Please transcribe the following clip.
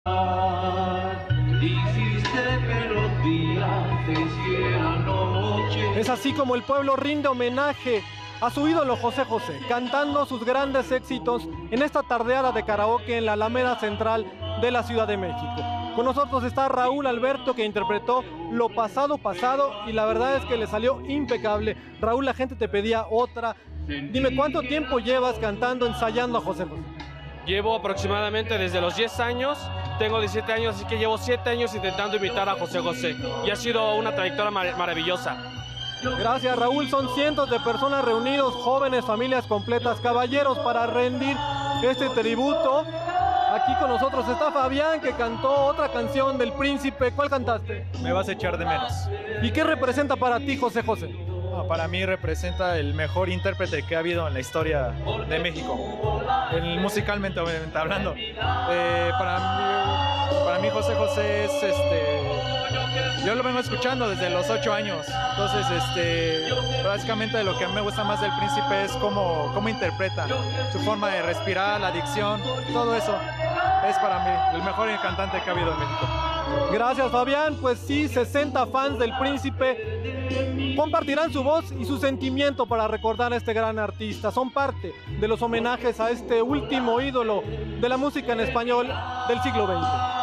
Hiciste que los días se hicieran noche. Es así como el pueblo rinde homenaje a su ídolo José José, cantando sus grandes éxitos en esta tardeada de karaoke en la Alameda Central de la Ciudad de México. Con nosotros está Raúl Alberto, que interpretó Lo Pasado Pasado, y la verdad es que le salió impecable. Raúl, la gente te pedía otra. Dime, ¿cuánto tiempo llevas cantando, ensayando a José José? Llevo aproximadamente desde los 10 años, tengo 17 años, así que llevo 7 años intentando imitar a José José, y ha sido una trayectoria maravillosa. Gracias, Raúl. Son cientos de personas reunidos, jóvenes, familias completas, caballeros, para rendir este tributo. Aquí con nosotros está Fabián, que cantó otra canción del Príncipe. ¿Cuál cantaste? Me vas a echar de menos. ¿Y qué representa para ti José José? Para mí representa el mejor intérprete que ha habido en la historia de México, musicalmente obviamente hablando. Para mí José José es yo lo vengo escuchando desde los 8 años, entonces básicamente lo que a mí me gusta más del Príncipe es cómo interpreta, su forma de respirar, la dicción, todo eso es para mí el mejor cantante que ha habido en México. Gracias, Fabián. Pues sí, 60 fans del Príncipe compartirán su voz y su sentimiento para recordar a este gran artista. Son parte de los homenajes a este último ídolo de la música en español del siglo XX.